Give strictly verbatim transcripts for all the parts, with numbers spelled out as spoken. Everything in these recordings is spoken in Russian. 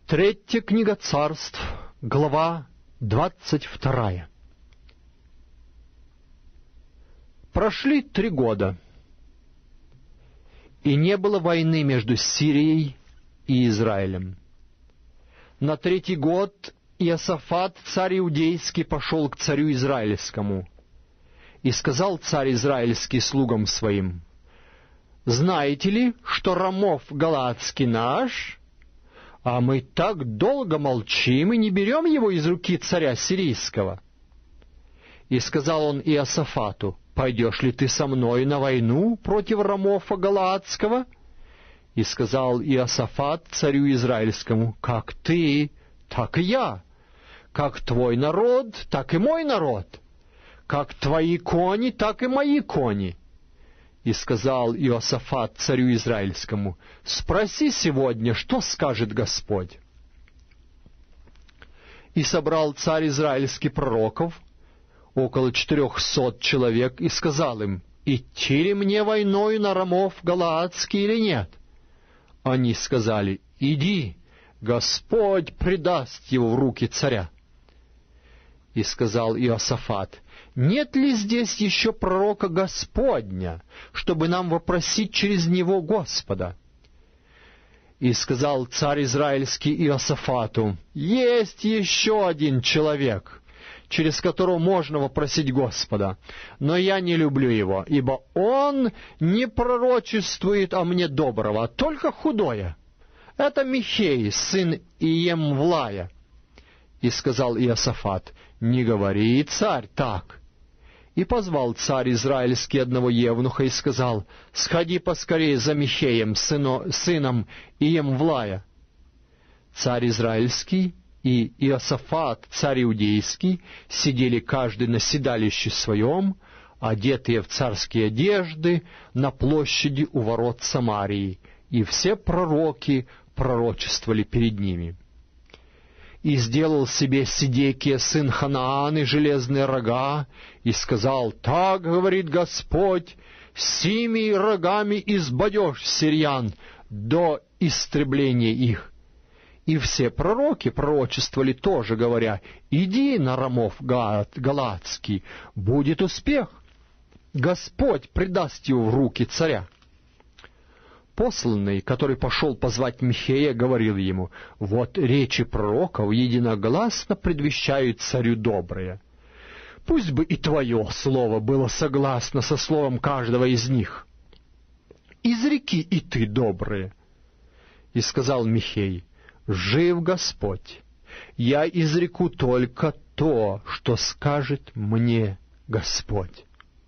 Третья книга Царств, глава двадцать вторая. Прошли три года, и не было войны между Сирией и Израилем. На третий год Иосафат, царь иудейский, пошел к царю израильскому, и сказал царь израильский слугам своим: «Знаете ли, что Рамов галаадский наш? А мы так долго молчим и не берем его из руки царя сирийского». И сказал он Иосафату: «Пойдешь ли ты со мной на войну против Рамофа галаадского?» И сказал Иосафат царю израильскому: «Как ты, так и я, как твой народ, так и мой народ, как твои кони, так и мои кони». И сказал Иосафат царю израильскому: «Спроси сегодня, что скажет Господь». И собрал царь израильский пророков, около четырехсот человек, и сказал им: «Идти ли мне войною на Рамов галаадский или нет?» Они сказали: «Иди, Господь предаст его в руки царя». И сказал Иосафат: «Нет ли здесь еще пророка Господня, чтобы нам вопросить через него Господа?» И сказал царь израильский Иосафату: «Есть еще один человек, через которого можно вопросить Господа, но я не люблю его, ибо он не пророчествует о мне доброго, а только худое. Это Михей, сын Иемвлая». И сказал Иосафат: «Не говори, царь, так». И позвал царь израильский одного евнуха и сказал: «Сходи поскорее за Михеем, сыно, сыном Иемвлая». Царь израильский и Иосафат, царь иудейский, сидели каждый на седалище своем, одетые в царские одежды, на площади у ворот Самарии, и все пророки пророчествовали перед ними. И сделал себе Сидекия, сын Ханааны, железные рога, и сказал: «Так говорит Господь, сими рогами избадешь сириян до истребления их». И все пророки пророчествовали тоже, говоря: «Иди на Рамов галаадский, будет успех, Господь предаст его в руки царя». Посланный, который пошел позвать Михея, говорил ему: «Вот речи пророков единогласно предвещают царю доброе. Пусть бы и твое слово было согласно со словом каждого из них. Изреки и ты доброе». И сказал Михей: «Жив Господь, я изреку только то, что скажет мне Господь».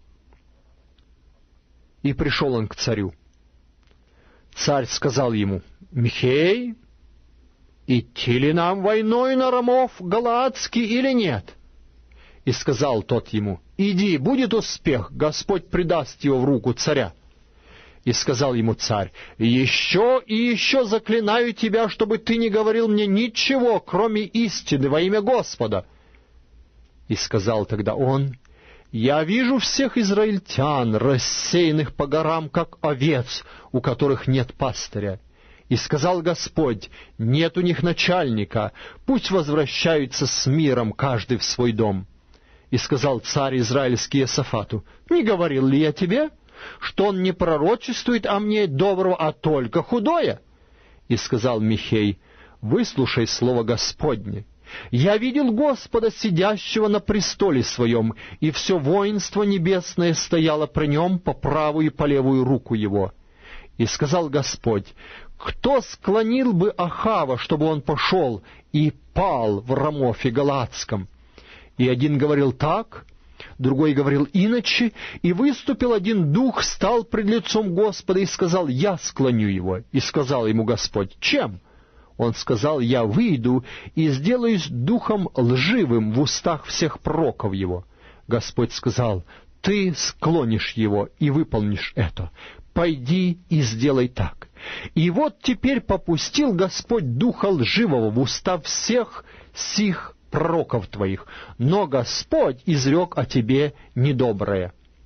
И пришел он к царю. Царь сказал ему: «Михей, идти ли нам войной на Рамов галаадский или нет?» И сказал тот ему: «Иди, будет успех, Господь предаст его в руку царя». И сказал ему царь: «Еще и еще заклинаю тебя, чтобы ты не говорил мне ничего, кроме истины, во имя Господа». И сказал тогда он: «Я вижу всех израильтян, рассеянных по горам, как овец, у которых нет пастыря. И сказал Господь: нет у них начальника, пусть возвращаются с миром каждый в свой дом». И сказал царь израильский Иосафату: «Не говорил ли я тебе, что он не пророчествует о мне доброго, а только худое?» И сказал Михей: «Выслушай слово Господне. Я видел Господа, сидящего на престоле своем, и все воинство небесное стояло при нем по правую и по левую руку его. И сказал Господь: кто склонил бы Ахава, чтобы он пошел и пал в Рамофе галаадском?» И один говорил так, другой говорил иначе, и выступил один дух, стал пред лицом Господа и сказал: «Я склоню его». И сказал ему Господь: «Чем?» Он сказал: «Я выйду и сделаюсь духом лживым в устах всех пророков его». Господь сказал: «Ты склонишь его и выполнишь это. Пойди и сделай так». И вот теперь попустил Господь духа лживого в уста всех сих пророков твоих, но Господь изрек о тебе недоброе».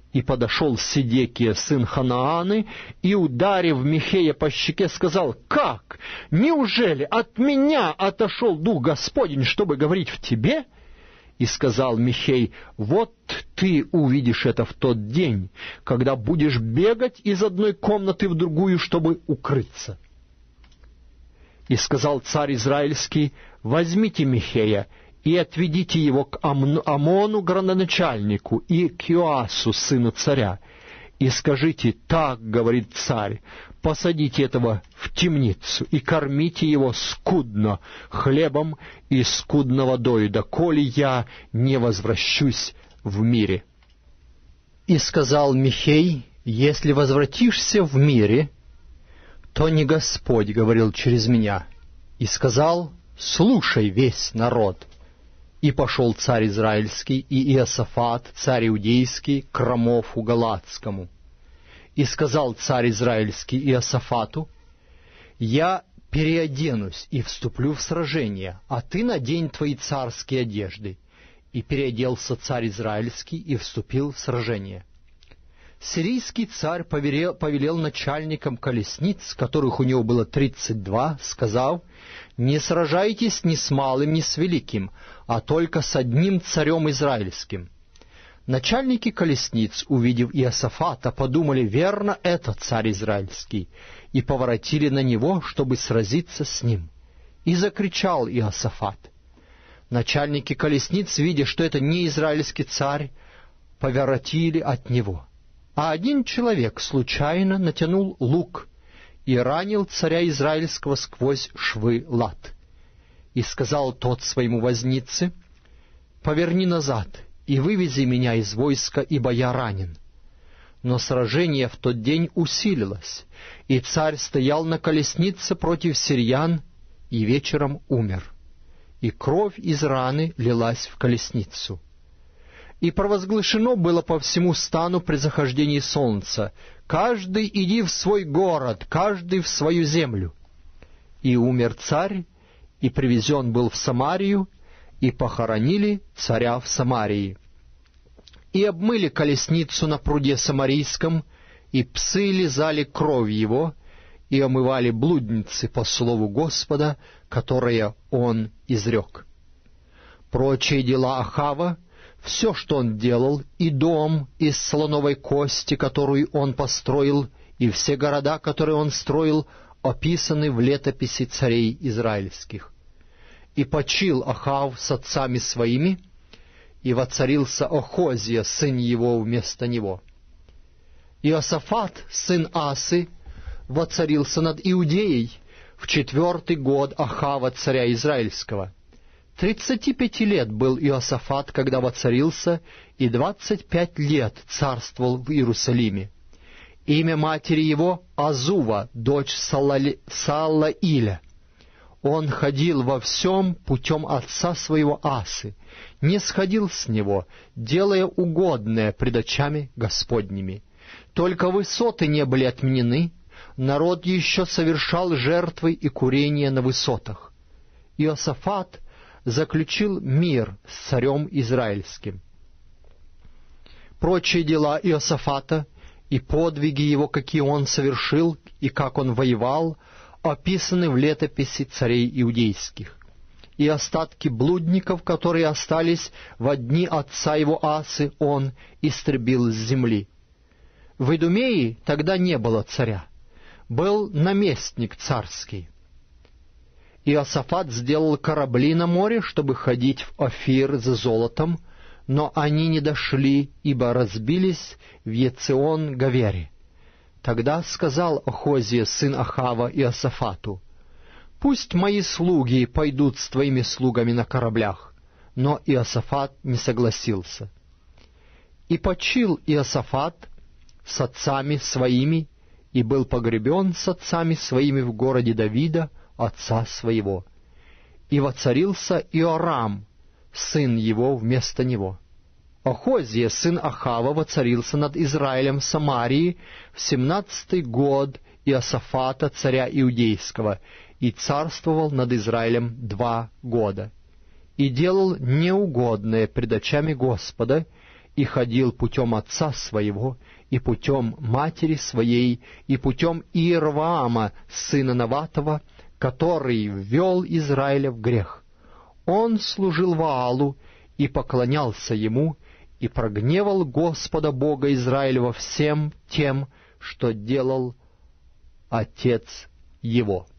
И подошел Седекия, сын Ханааны, и, ударив Михея по щеке, сказал: «Как? Неужели от меня отошел Дух Господень, чтобы говорить в тебе?» И сказал Михей: «Вот ты увидишь это в тот день, когда будешь бегать из одной комнаты в другую, чтобы укрыться». И сказал царь Израильский: «Возьмите Михея и отведите его к Амону, градоначальнику, и к Иоасу, сыну царя, и скажите: так говорит царь, посадите этого в темницу и кормите его скудно хлебом и скудно водою, доколе я не возвращусь в мире». И сказал Михей: «Если возвратишься в мире, то не Господь говорил через меня». И сказал: «Слушай весь народ». И пошел царь Израильский и Иосафат, царь Иудейский, к Рамофу Галаадскому. И сказал царь Израильский Иосафату: «Я переоденусь и вступлю в сражение, а ты надень твои царские одежды». И переоделся царь Израильский и вступил в сражение. Сирийский царь повелел, повелел начальникам колесниц, которых у него было тридцать два, сказав: «Не сражайтесь ни с малым, ни с великим, а только с одним царем израильским». Начальники колесниц, увидев Иосафата, подумали: «Верно, это царь израильский», и поворотили на него, чтобы сразиться с ним. И закричал Иосафат. Начальники колесниц, видя, что это не израильский царь, поворотили от него. А один человек случайно натянул лук и ранил царя израильского сквозь швы лат. И сказал тот своему вознице: «Поверни назад и вывези меня из войска, ибо я ранен». Но сражение в тот день усилилось, и царь стоял на колеснице против сириян, и вечером умер. И кровь из раны лилась в колесницу. И провозглашено было по всему стану при захождении солнца: «Каждый иди в свой город, каждый в свою землю». И умер царь, и привезен был в Самарию, и похоронили царя в Самарии. И обмыли колесницу на пруде Самарийском, и псы лизали кровь его, и омывали блудницы по слову Господа, которое он изрек. Прочие дела Ахава, все, что он делал, и дом из слоновой кости, которую он построил, и все города, которые он строил, описаны в летописи царей израильских. И почил Ахав с отцами своими, и воцарился Охозия, сын его, вместо него. Иосафат, сын Асы, воцарился над Иудеей в четвертый год Ахава, царя израильского. Тридцати пяти лет был Иосафат, когда воцарился, и двадцать пять лет царствовал в Иерусалиме. Имя матери его — Азува, дочь Салали... Салаиля. Он ходил во всем путем отца своего Асы, не сходил с него, делая угодное пред очами Господними. Только высоты не были отменены, народ еще совершал жертвы и курения на высотах. Иосафат заключил мир с царем израильским. Прочие дела Иосафата и подвиги его, какие он совершил, и как он воевал, описаны в летописи царей иудейских. И остатки блудников, которые остались во дни отца его Асы, он истребил с земли. В Идумее тогда не было царя, был наместник царский. Иосафат сделал корабли на море, чтобы ходить в Офир за золотом, но они не дошли, ибо разбились в Ецеон-Гавере. Тогда сказал Охозия, сын Ахава, Иосафату: «Пусть мои слуги пойдут с твоими слугами на кораблях». Но Иосафат не согласился. И почил Иосафат с отцами своими, и был погребен с отцами своими в городе Давида, отца своего. И воцарился Иорам, сын его, вместо него. Охозия, сын Ахава, воцарился над Израилем в Самарии в семнадцатый год Иосафата, царя Иудейского, и царствовал над Израилем два года. И делал неугодное пред очами Господа, и ходил путем отца своего, и путем матери своей, и путем Иерваама, сына Наватова, который ввел Израиля в грех. Он служил Ваалу и поклонялся ему, и прогневал Господа Бога Израилева всем тем, что делал отец его.